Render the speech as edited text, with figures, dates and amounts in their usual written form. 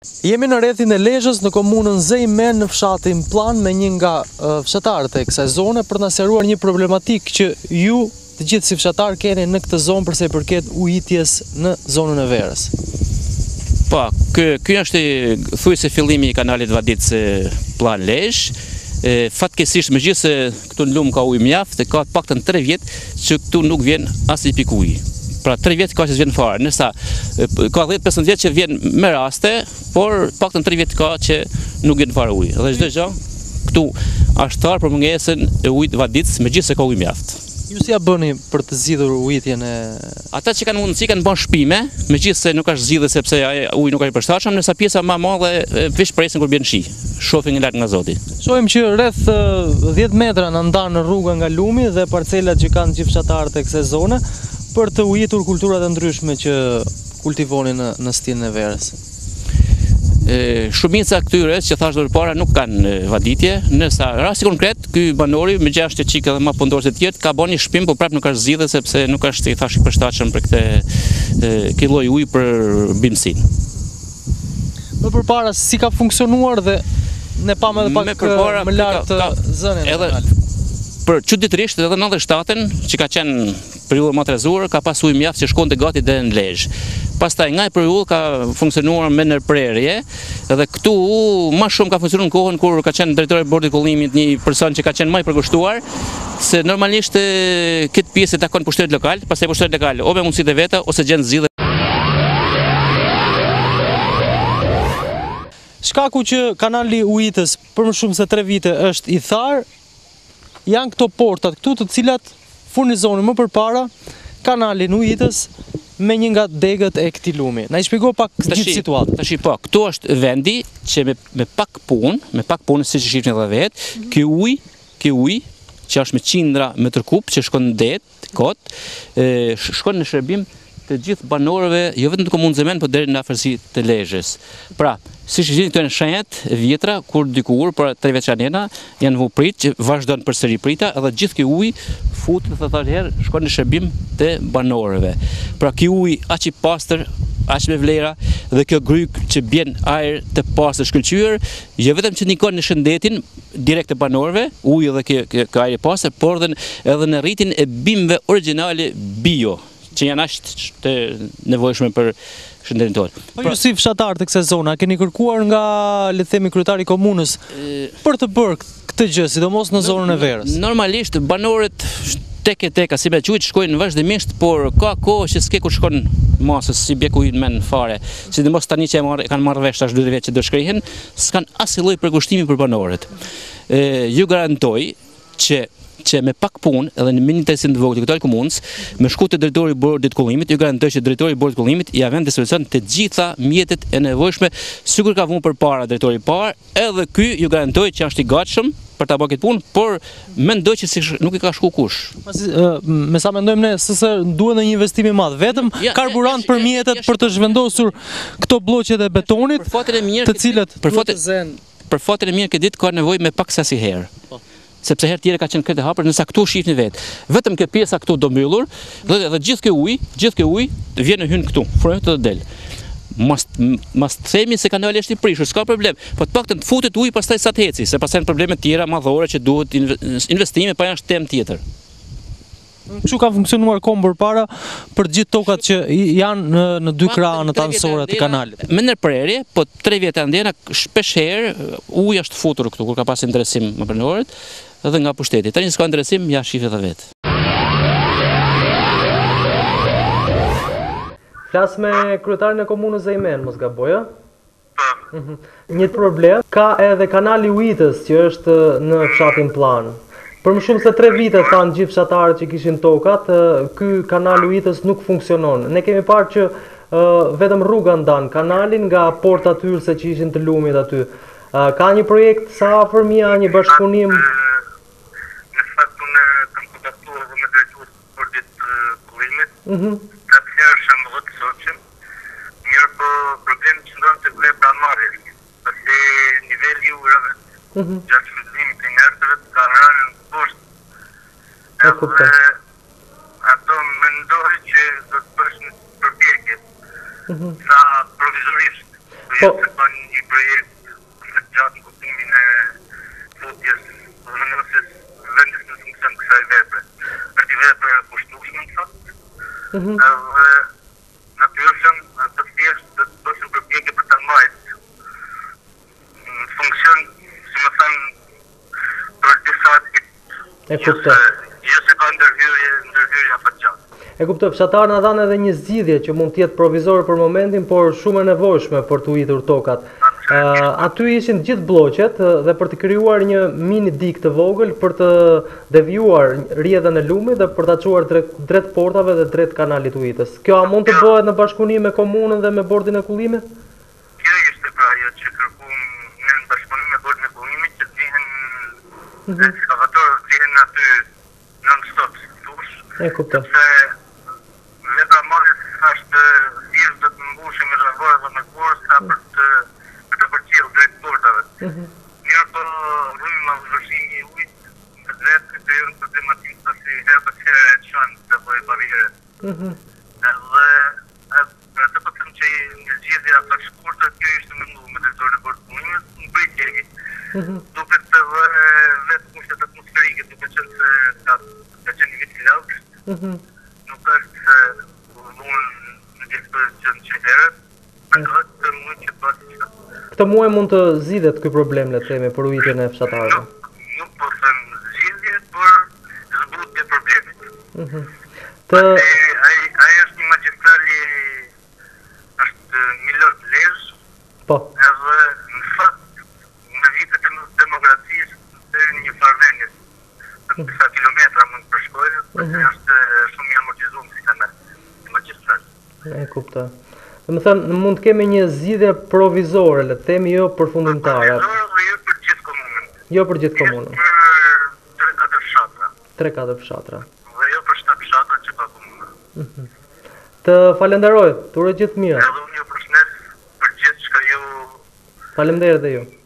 Jemi në rrethin e Lezhës në komunën Zejmen në fshatin Plan me një nga fshatarët e kësaj zone për na sqaruar një problematik që ju të gjithë si fshatar keni në këtë zonë përsa i përket ujitjes në zonën e Verës. Po, ky është thuajse fillimi i kanalit Vaditës Plan Lezhë. Fatkeqësisht megjithëse këtu në lumë ka ujë mjaft, ka paktën 3 vjet që këtu nuk vjen asnjë pikë uji. Pra 3 vjet ka që vjen fare, nësa ka 10-15 vjet që vjen me raste, por paktën 3 vjet ka që nuk vjen fare ujë. Dhe çdo gjë këtu është thar për mungesën e ujit Vaditës, megjithëse ka ujë mjaft. Ju si ja bëni për të zgjidhur ujitjen e... Ata që kanë mundësi kanë bën shpime, megjithëse nuk është zgjidhje sepse uji nuk është i përshtatshëm, ndërsa pjesa më e madhe veç presin kur bën shi. Shohim nga lart nga Zoti. Shohim që rreth 10 metra na ndan rruga nga lumi dhe parcelat që kanë gjithë fshatarët e kësaj zone për të ujitur kulturat e ndryshme që kultivonin në stinën e Verës. Shumica këtyre që thash më parë nuk kanë vaditje, nësa rasti konkret ky banori me 6 çik edhe më punëtorë të tjerë ka bënë një shpim, por prapë nuk është zgjidhur sepse nuk është i thash i përshtatshëm për këtë lloj uji për bimësinë. Më përpara si ka funksionuar dhe ne pam edhe pak më lart zënën. Edhe për çuditërisht edhe 97-ën që ka qenë periudha më trezuar ka pas ujë mjaft që shkonte gati deri në Lezhë. Pastaj nga e periudha ka funksionuar me nërprerje, edhe këtu më shumë ka funksionuar në kohën kur ka qenë drejtori i bordit kullimit një person që ka qenë më i përkushtuar, se normalisht këtë pjesë e takon pushtetit lokal, pastaj pushteti lokal o me mundësitë e veta ose gjen zgjidhje. Shkaku që kanali ujitës për më shumë se 3 vite është i tharë, janë këto portat këtu të cilat furnizonin më përpara kanalin ujitës me një nga degët e këtij lumi. Na i shpjegoj pak gjithë situatën. Tash po, këtu është vendi që me pak punë siç e shihni edhe vetë, ky ujë që është me qindra metër kub që shkon në det, kot, shkon në shërbim të gjithë banorëve, jo vetëm të komunës Zejmen, por deri në afërsi të Lezhës. Pra, siç e shihni këto janë shenjat vjetra kur dikur për 3 vjet çanena janë vuprit që vazhdon përsëri prita edhe gjithë ky ujë futet herë shkon në shërbim të banorëve. Pra ky ujë aq i pastër, aq me vlera dhe kjo gryk që bjen ajër të pastër shkëlqyer, jo vetëm që ndikon në shëndetin direkt të banorëve, uji dhe kjo ajër i pastër, por edhe në rritjen e bimëve origjinale bio, që janë aq të nevojshme për shëndetin tonë. Po ju si fshatar të kësaj zone, a keni kërkuar nga, le të themi, kryetari i komunës për të bërë këtë gjë, sidomos në zonën e Verës? Normalisht banorët tek si me quajt shkojnë vazhdimisht, por ka kohë që s'ke kur shkon masës si bje ku men fare. Sidomos tani që kanë marrë vesh tash 2 vjet që do shkrihen, s'kan asnjë lloj përkushtimi për banorët. Ju garantoj që me pak punë edhe në minitesin të vogël të këtij komunës, me shku te drejtori i bordit kullimit, ju garantoj që drejtori i bordit kullimit ja vën solucion të gjitha mjetet e nevojshme, sikur ka vënë përpara drejtori i parë, edhe ky ju garantoj që është i gatshëm për ta bërë këtë punë, por mendoj që nuk i ka shku kush. Me sa mendojmë ne, se duhet një investim i madh, vetëm karburant për mjetet për të zhvendosur këto bloqet e betonit, të cilat për fatin e mirë këtë ditë ka nevojë me pak sasi herë. Sepse herë tjera ka qenë këtë hapur, nësa këtu shihni vetë. Vetëm kjo pjesa këtu do mbyllur, dhe gjithë kjo ujë vjen hyn këtu, fryhet dhe del. Mas themi se kanali është i prishur, s'ka problem, po të paktën të futet ujë pastaj sa të heci, se pastaj janë probleme tjera madhore që duhet investime, pa janë temë tjetër. Kështu ka funksionuar kohë përpara për gjithë tokat që janë në 2 krahët anësore të kanalit. Me ndërprerje, po 3 vjet e ndjena shpesh herë uji është futur këtu kur ka pas interesim më banorët edhe nga pushteti. Tani s'ka interesim, ja shifet edhe vetë. Flas me kryetarin e komunës Zejmen, mos gaboj, ë? Një problem ka edhe kanali ujitës që është në fshatin Plan. Për më shumë se 3 vite thanë gjithë fshatarët që kishin tokat, ky kanal ujitës nuk funksionon. Ne kemi parë që vetëm rruga ndan kanalin nga portat hyrëse që ishin të lumit aty. Ka një projekt sa afër mia, një bashkëpunim? Në fakt unë kam kontaktuar edhe me drejtorin e bordit kullimit. Ka të herë shembull të soçëm. Mirë, po problemi që ndon të bëhet pranmarrjes, pasi niveli i ujrave gjatë shfrytëzimit të njerëzve ka rënë poshtë. Ato mendoj që do të bësh një përpjekje sa provizorisht se ka një projekt të gjatë në kuptimin e futjes vendosjes vendit në funksion kësaj vepre. Është një vepër e kushtueshme në fakt. Edhe natyrisht të thjesht të bësim përpjekje për ta mbajtur në funksion, si më thënë, për disa ditë. E kuptoj. Jo se ka ndërhyrje afatgjatë. E kuptoj, fshatarë na dhanë edhe një zgjidhje që mund të jetë provizore për momentin, por shumë e nevojshme për të ujitur tokat. Aty ishin gjithë bloqet dhe për të krijuar një mini dik të vogël për të devijuar rrjedhën e lumit dhe për ta çuar drejt portave dhe drejt kanalit ujitës. Kjo a mund të bëhet në bashkëpunim me komunën dhe me bordin e kullimit? Kjo ishte pra ajo që kërkuam në bashkëpunim me bordin e kullimit, që zihen ekskavatorët zihen aty non-stop, thosh. E kuptoj. Vepra marrjes është thjesht do të mbushim me zhavore dhe me borsa për të përcjellë drejt portave. Mirë po rrymë vështrimi i ujit në drejt këtë erë për tematin pasi herë për herë e çon të bëj barriere. Edhe atë po them që në zgjidhja pak shkurtër kjo ishte menduar me drejtorin e bordit të kullimit, në pritje. Duket të vetë kushtet atmosferike, duke qenë se ka qenë një vit i lautë. Nuk është ullun në dispozicion që herët, mendohet të mund që pasi që. Këtë muaj mund të zgjidhet ky problem, le të themi, për ujitjen e fshatarëve. Nuk po them zgjidhje, por zbutje problemit. Ai është një magistrali, është Milot Lezhë. Po. Edhe në fakt në vitet e demokracisë deri një farvenje për disa kilometra mund të përshkojë, pasi është shumë i amortizuar si kanal i magistral. E kuptoj. Domethënë mund të kemi një zgjidhje provizore, le të themi, jo përfundimtare. Provizore jo për gjithë komunën. Jo për gjithë komunën. Për 3-4 fshatra. 3-4 fshatra. Dhe jo për 7 fshatra që ka komuna. Të falenderoj, të uroj gjithë mirë. Edhe unë ju përshëndes për gjithë çka ju. Faleminderit dhe ju.